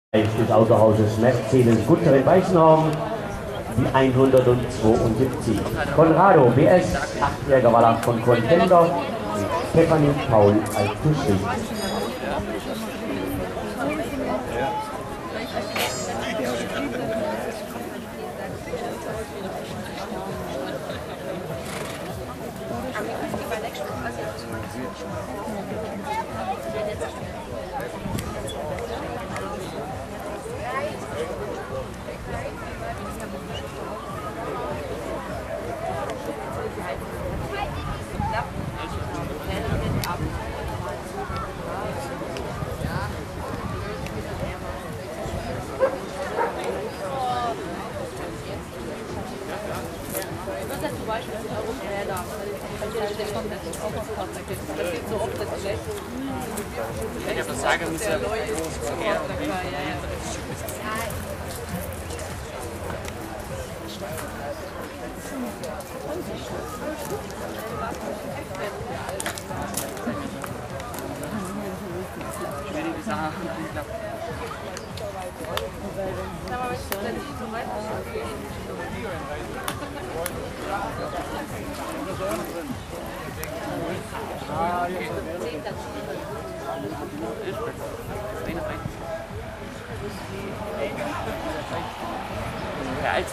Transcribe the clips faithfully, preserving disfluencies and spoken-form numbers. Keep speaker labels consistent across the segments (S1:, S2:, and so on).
S1: des Autohauses Mercedes-Gunther in Weißenhorn, die hundertzweiundsiebzig. Conrado B S, achtjähriger Wallach von Contender, Stephanie Paul als Tuschri.
S2: Ich habe das sagen müssen, schwierige Sache. Der alte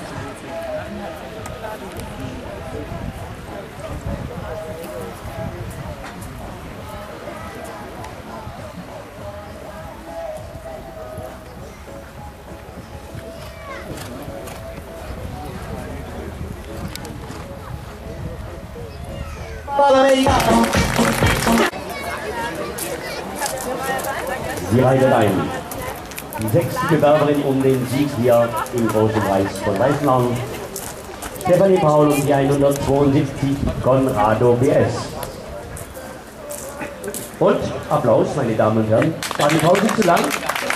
S1: Sie reitet ein. Die sechste Bewerberin um den Sieg hier im Großen Preis von Weißenhorn. Stephanie Paul um die hundertzweiundsiebzig, Conrado B S. Und Applaus, meine Damen und Herren. War die Pause zu lang?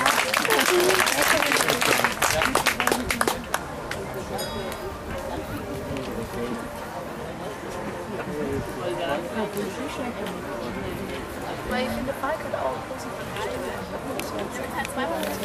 S3: Weil ich finde, Falk hat auch positiv gestimmt. Er hat zweimal das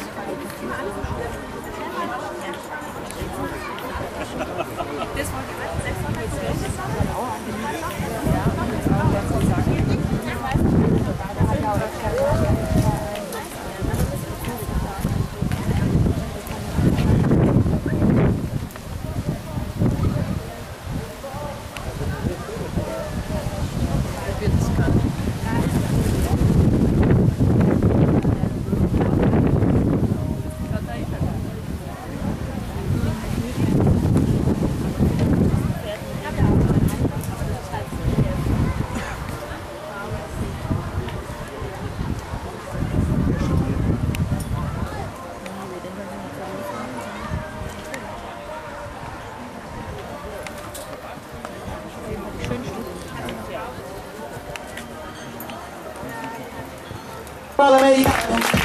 S4: Para América.